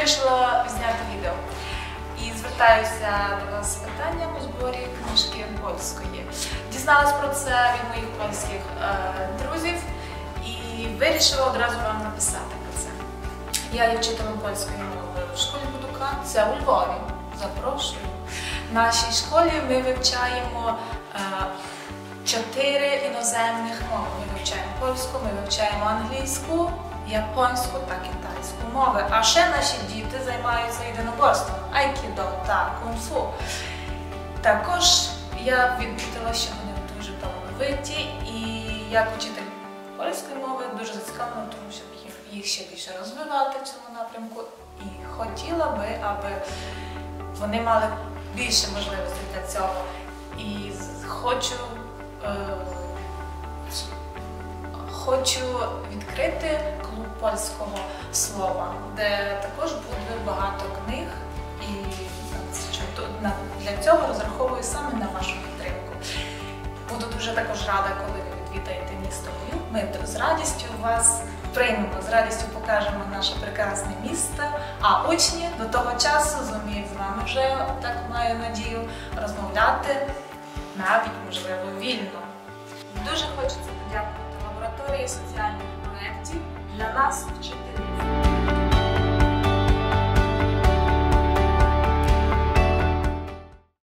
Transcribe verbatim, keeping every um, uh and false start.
вирішила зняти відео. І звертаюся до вас з питанням у зборі книжки польської. Дізналась про це від моїх польських е, друзів і вирішила одразу вам написати про це. Я є вчителем польської мови в школі Будука, це у Львові. Запрошую. В нашій школі ми вивчаємо е, чотири іноземних мови. Ми вивчаємо польську, ми вивчаємо англійську, японську та китайську мови. А ще наші діти займаються єдиноборством, айкідо та кунг-фу. Також я відмітила, що вони дуже талановиті, і як учитель польської мови дуже зацікавлена, тому щоб їх, їх ще більше розвивати в цьому напрямку. І хотіла би, аби вони мали більше можливостей для цього. І хочу е, Хочу відкрити клуб польського слова, де також буде багато книг, і для цього розраховую саме на вашу підтримку. Буду дуже також рада, коли ви відвідаєте місто Львів. Ми з радістю вас приймемо, з радістю покажемо наше прекрасне місто, а учні до того часу зуміють з вами вже, так маю надію, розмовляти навіть, можливо, вільно. Дуже хочеться подякувати лабораторії соціальних проєктів для нас, вчителів.